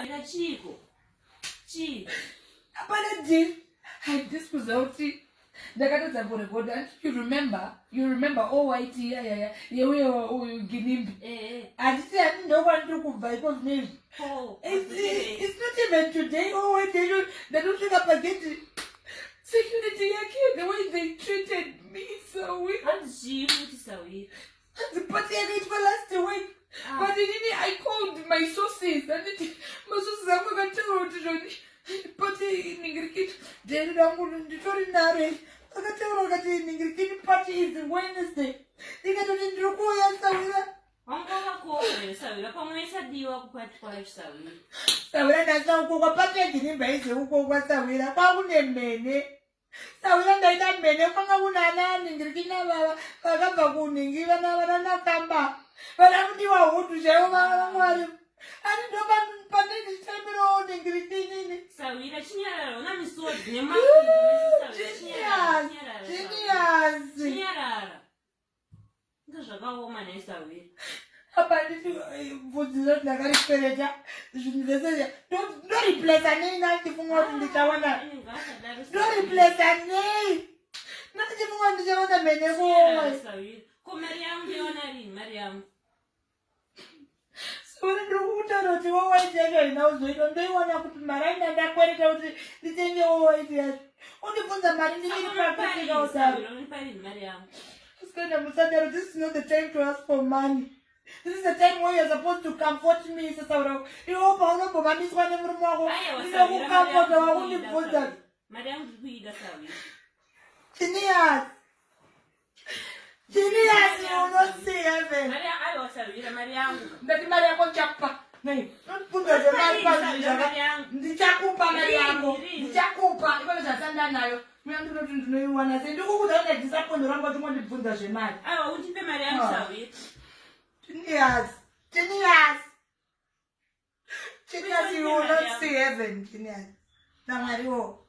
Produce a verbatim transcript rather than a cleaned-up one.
Savira Chico. Chico. Apana deal. I this was out. You remember? You remember? Oh, white, yeah, yeah, yeah. Yeah, we are getting. I said no one took by of me. Oh, it's, it's not even today. Oh, wait, they don't, they don't pick up again. Security, the way they treated me so weak. And she was so weak. The party I did for last week. But I called my sources. And my sources are going to tell you. Party in Ingrid, David Amul, the Torinare. I got to tell you that the Ingrid party is Wednesday. They got to do Savira. Uncle called Savira. Come with a deal of quite five Savira. Savira does not go up in base who go with Savira. Found them many. Savira died many from a woman in Ingrid, Pagabuning, even another number. But I don't know who to show my I don't know about the same road in Ingrid. Savira, Chiara, I'm so genius, genius, genius. There's a woman is Savira. Don't don't replace a name not even want the Tawana. Don't replace a name. Not even want the Tawana Menemo. Come Mariam, Leonari, Mariam. So when the water of the white jagger knows we don't they want to put Marina and that quite out the thing you always had. Only put the Marina practicing outside. Mariam. This is not the time to ask for money. This is the time where you're supposed to comfort me, Sister Sauro. You hope I don't know, but this one never more. You know who comfort the only put that. Madame, we the service. Genius! Genius, you will not see heaven. Maria, I was a Mariam. That Maria Conchapa. Nay, don't put the man. The Jacupa, Mariamo. The Jacupa, it was a Sandana. We are not to know one. I said, who doesn't disappoint the number to want to put the man? I won't be Mariam service. Genius! Genius! Genius, you will not see heaven, Genius. Now, Mario.